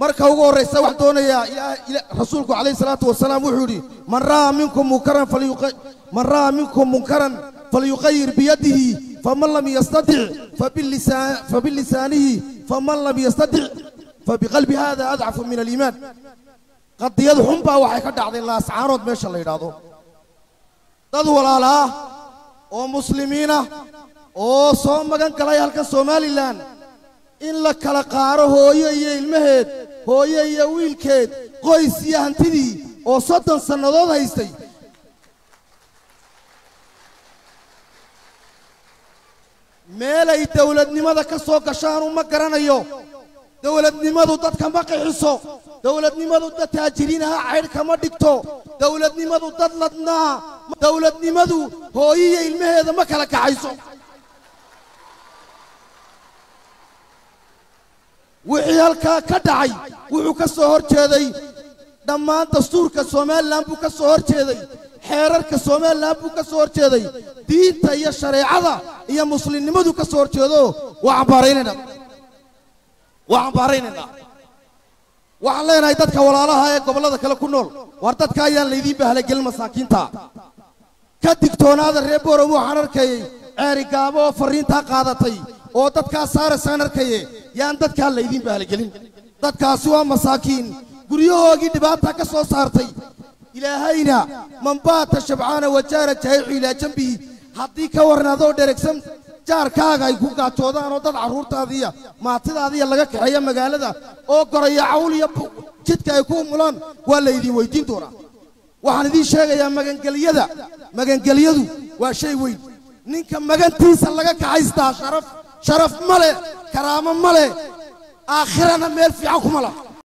marka ugu horeysa wax doonaya rasuulku alayhi salaatu wasalaam wuxuu yiri man raa minkum munkaran falyughayyir bi yadihi faman lam yastati' فبلسانه فمن لم يستطع فبقلب هذا أضعف من الإيمان قد يدحم بها وحي كدعد الله سعارض ماشا الله يرادو دادو ولالا او مسلمين او صوم مغان كلا يهلك سومالي لان إن لك لقاره هوية المهد هوية ويلكيد قويس يهنتدي او صدن سنضوض هايستي meelay dawladnimada ka soo gashaan uma garanayo dawladnimadu dadka ma qixiso dawladnimadu dad taajiriinaha cayr kama dhigto dawladnimadu dad ladnaa dawladnimadu hooyiye ilmaheeda ma kala kacayso wixii halkaa ka dhacay wuxuu ka soo horjeeday dhammaan dastuurka Soomaaliland buu ka soo horjeeday xeerarka Soomaaliland buu ka soo horjeeday diinta iyo shareecada iyo muslimnimadu ka soo horjeedo waxaan baaraynaa waxaan leenahay dadka walaalaha ee gobolada kale ku nool war dadka ayaan leedin bahlay gelin masaakiinta ka digtoonaada reer Boorow waxaan arkay ceeri gaabo oo fariinta qaadatay oo dadka saaraysan arkay yaan dadka leedin bahlay gelin dadkaasi waa masaakiin guryahoogii dhibaato ka soo saartay ilaahayna man baata shabcaana wajaara jayci ila jambi haddii ka warnaado dheregsan jaarkaaga ay ku gaajoodaan oo dad caruurtaadiya maatidaadiya laga kaxeeyo magaalada oo goraya cawl iyo jidka ay ku mulaan waa la idin weydiin doonaa waxaan idin sheegayaa magangeliyadu waa shay weyn ninka magantiisa laga kaxaystaa sharaf male karaamo male aakhirana meel fiican kuma laha